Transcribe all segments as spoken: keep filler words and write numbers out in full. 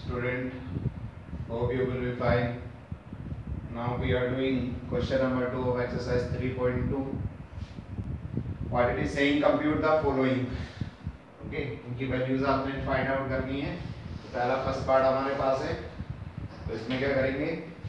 Student, hope you will be fine. Now we are doing question number two of exercise three point two. What it is saying, compute the following. Okay, इनकी values आपने find out करनी है. तो पहला first part हमारे पास है, तो इसमें क्या करेंगे,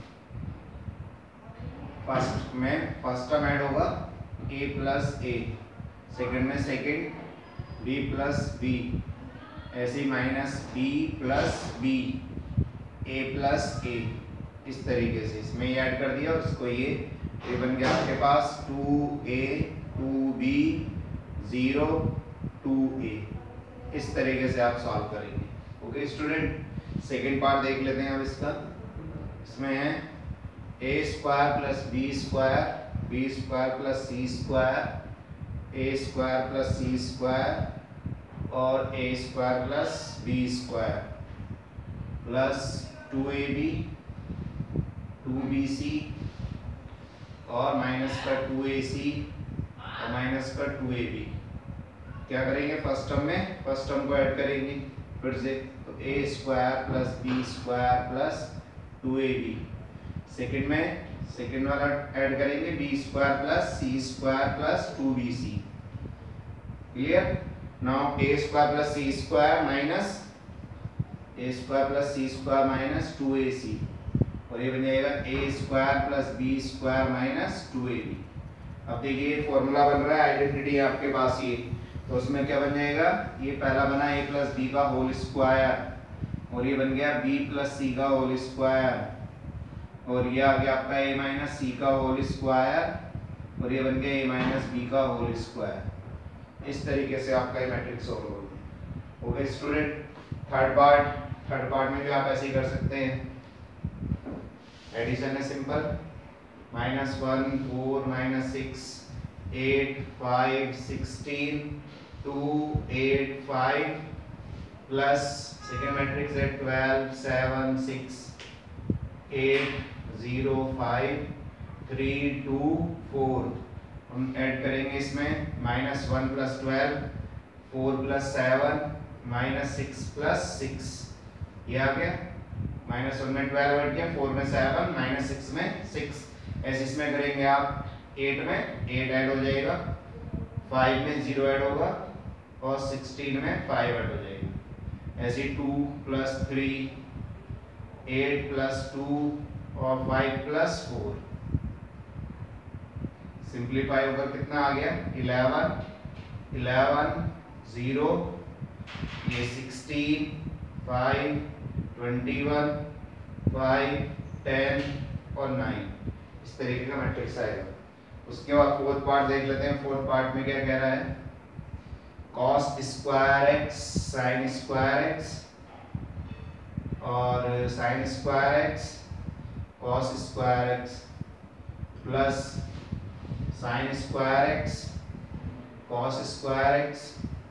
फर्स्ट में फर्स्ट टर्म ऐड होगा a प्लस ए, सेकेंड में सेकेंड b प्लस b, ऐसे minus b plus b, a plus a, इस तरीके से इसमें ये ऐड कर दिया और इसको ये ये बन गया आपके पास two a two b zero two a. इस तरीके से आप सॉल्व करेंगे. ओके स्टूडेंट, सेकेंड पार्ट देख लेते हैं अब इसका. इसमें है a square plus b square, b square plus c square, a square plus c square और a square plus b square plus two a b two b c और minus का टू ए सी और minus का to a b. क्या करेंगे, first term में first term को add करेंगे फिर से, तो a square plus b square plus two a b. Second में सेकेंड वाला ऐड करेंगे b square plus c square plus two b c. Clear. Now a square plus c square minus a square plus c square minus two a c और ये बन जाएगा a square plus b square minus two a b. अब देखिए formula बन रहा है, identity आपके पास ये, तो उसमें क्या बन जाएगा, ये पहला बना a प्लस बी का होल स्क्वायर और ये बन गया b प्लस सी का होल स्क्वायर और ये आ गया आपका a माइनस सी का होल स्क्वायर और ये बन गया a माइनस बी का होल स्क्वायर. इस तरीके से आपका ये मैट्रिक्स सॉल्व होगा. Okay student, third part third part में भी आप ऐसे ही कर सकते हैं. एडिशन है simple, minus one four minus six eight five sixteen two eight five plus second matrix है twelve seven six eight zero five three two four. हम ऐड करेंगे इसमें minus one plus twelve, four plus seven, minus six plus six. ये आ गया, minus one में twelve add किया, four में सेवन, माइनस सिक्स में सिक्स. ऐसे इसमें करेंगे आप एट में एट ऐड हो जाएगा, फाइव में ज़ीरो ऐड होगा और सिक्सटीन में फाइव ऐड हो जाएगा. ऐसे two plus three, eight plus two और फाइव प्लस फोर. सिंप्लीफाई होकर कितना आ गया, इलेवन, इलेवन ज़ीरो, ये sixteen, five, twenty one, five, ten और नाइन. इस तरीके का मैट्रिक्स आएगा. उसके बाद फोर्थ पार्ट देख लेते हैं. फोर्थ पार्ट में क्या कह रहा है, cos square x sine square x और sine square x cos square x plus sine square x cos square x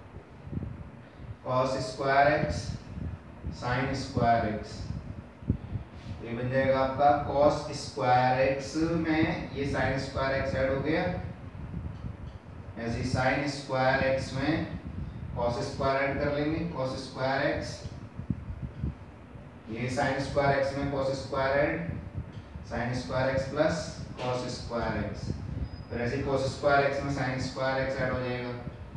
cos square x sine square x. ये बन जाएगा आपका cos स्क्वायर एक्स में ये साइन स्क्वायर एक्स ऐड हो गया, ऐसे साइन स्क्वायर एक्स में cos स्क्वायर ऐड कर लेंगे, cos स्क्वायर एक्स, ये साइन स्क्वायर एक्स में cos square add, sine square x plus cos square x. फिर ऐसे cos स्क्वायर एक्स में साइन स्क्वायर एक्स ऐड हो जाएगा.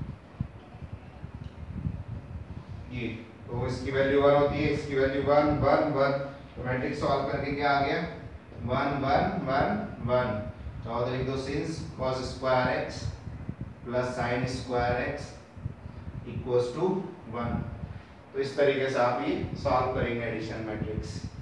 ये तो इसकी वैल्यू वन होती है, इसकी वैल्यू वन वन वन. तो मैट्रिक्स सॉल्व करके क्या आ गया, वन वन वन वन. तो लिख दो since cos square x plus sine square x equals to one. तो इस तरीके से आप ये सॉल्व करेंगे एडिशन मैट्रिक्स.